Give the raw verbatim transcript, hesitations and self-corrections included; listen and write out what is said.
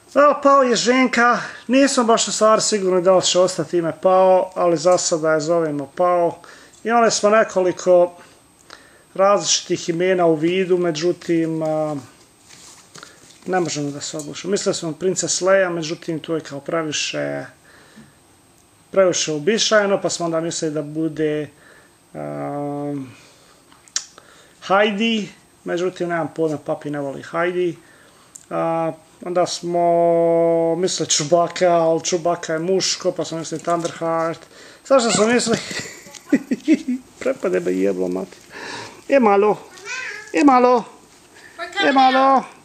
Evo, pao je Ženka, nisam baš u stvari sigurno da li će ostati ime Pao, ali za sada je zovemo Pao. Imali smo nekoliko različitih imena u vidu, međutim, ne možemo da se odlučimo. Mislili smo Princess Leia, međutim, tu je kao previše, previše uobičajeno, pa smo onda mislili da bude um, Heidi, međutim, nemam pojma, papi ne voli Heidi. Uh, onda smo mislili Chewbacca, ali Chewbacca je muško, pa smo mislili Thunderheart. Sad što smo mislili... Prepade me jeblo, mati. E malo, e malo, e malo.